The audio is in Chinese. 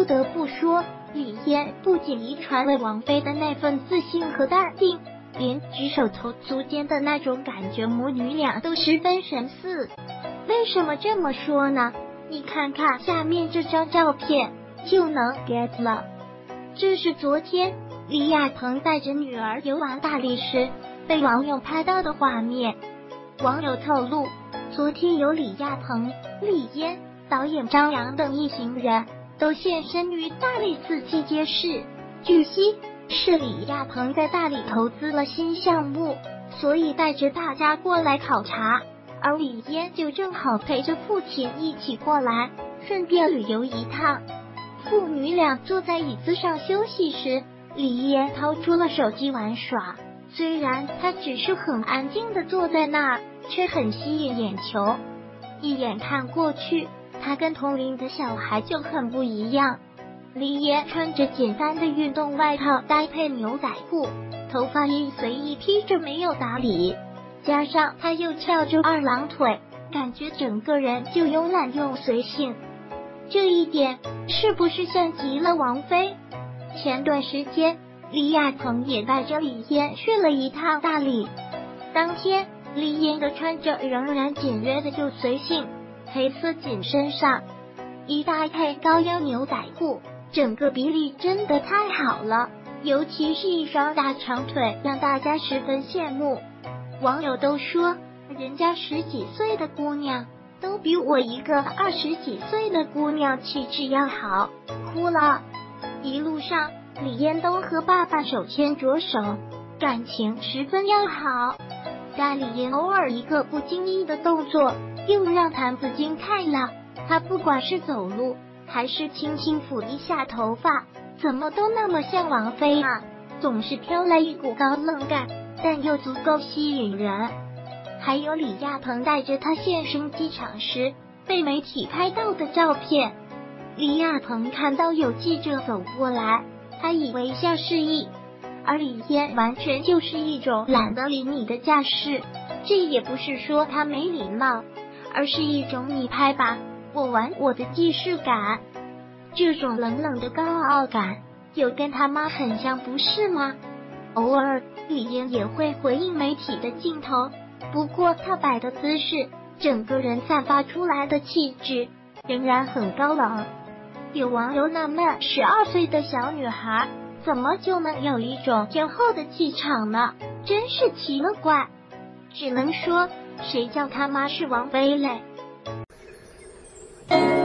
不得不说，李嫣不仅遗传了王菲的那份自信和淡定，连举手投足间的那种感觉，母女俩都十分神似。为什么这么说呢？你看看下面这张照片就能 get 了。这是昨天李亚鹏带着女儿游玩大理时被网友拍到的画面。网友透露，昨天有李亚鹏、李嫣、导演张扬等一行人都现身于大理寺祭街市。据悉，是李亚鹏在大理投资了新项目，所以带着大家过来考察，而李嫣就正好陪着父亲一起过来，顺便旅游一趟。父女俩坐在椅子上休息时，李嫣掏出了手机玩耍。虽然她只是很安静地坐在那儿，却很吸引眼球。一眼看过去，她跟同龄的小孩就很不一样。李嫣穿着简单的运动外套搭配牛仔裤，头发一随意披着没有打理，加上她又翘着二郎腿，感觉整个人就慵懒又随性。这一点是不是像极了王菲？前段时间李亚鹏也带着李嫣去了一趟大理，当天李嫣的穿着仍然简约的又随性，黑色紧身上一搭配高腰牛仔裤，整个比例真的太好了，尤其是一双大长腿让大家十分羡慕。网友都说人家10几岁的姑娘都比我一个20几岁的姑娘气质要好，哭了。一路上李嫣都和爸爸手牵着手，感情十分要好。但李嫣偶尔一个不经意的动作又让谭子惊叹了，她不管是走路还是轻轻抚一下头发，怎么都那么像王菲啊，总是飘来一股高冷感，但又足够吸引人。还有李亚鹏带着她现身机场时被媒体拍到的照片。李亚鹏看到有记者走过来，他以微笑示意，而李嫣完全就是一种懒得理你的架势。这也不是说他没礼貌，而是一种你拍吧，我玩我的既视感。这种冷冷的高傲感有跟他妈很像，不是吗？偶尔李嫣也会回应媒体的镜头，不过她摆的姿势，整个人散发出来的气质仍然很高冷。有网友纳闷，12岁的小女孩怎么就能有一种天后的气场呢？真是奇了怪。只能说，谁叫他妈是王菲嘞？